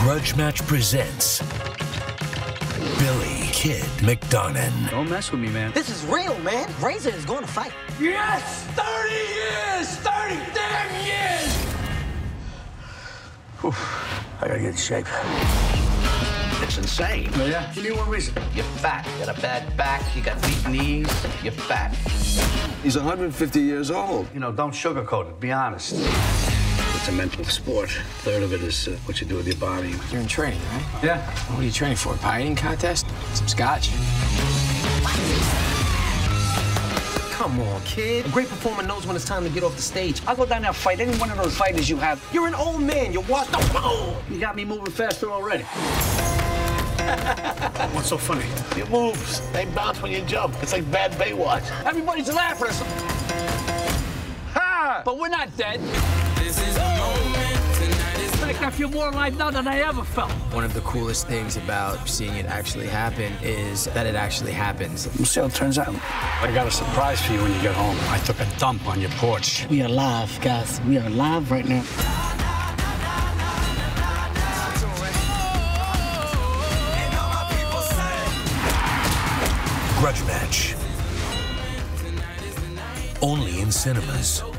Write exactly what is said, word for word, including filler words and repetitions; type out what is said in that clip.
Grudge Match presents Billy Kid McDonough. Don't mess with me, man. This is real, man. Razor is going to fight. Yes! thirty years! thirty damn years! Whew. I gotta get in shape. It's insane. Oh, yeah? Give me one reason. You're fat. You got a bad back. You got weak knees. You're fat. He's one hundred fifty years old. You know, don't sugarcoat it. Be honest. It's a mental sport. A third of it is uh, what you do with your body. You're in training, right? Yeah. What are you training for? A pie eating contest? Some scotch? Come on, kid. A great performer knows when it's time to get off the stage. I'll go down there and fight any one of those fighters you have. You're an old man. You're washed up. Oh! You got me moving faster already. What's so funny? Your moves, they bounce when you jump. It's like bad Baywatch. Everybody's laughing at us. Ha! But we're not dead. This is the moment. Tonight is I think I feel more alive now than I ever felt. One of the coolest things about seeing it actually happen is that it actually happens. We'll see how it turns out. I got a surprise for you when you get home. I took a dump on your porch. We are live, guys. We are live right now. Grudge Match. Only in cinemas.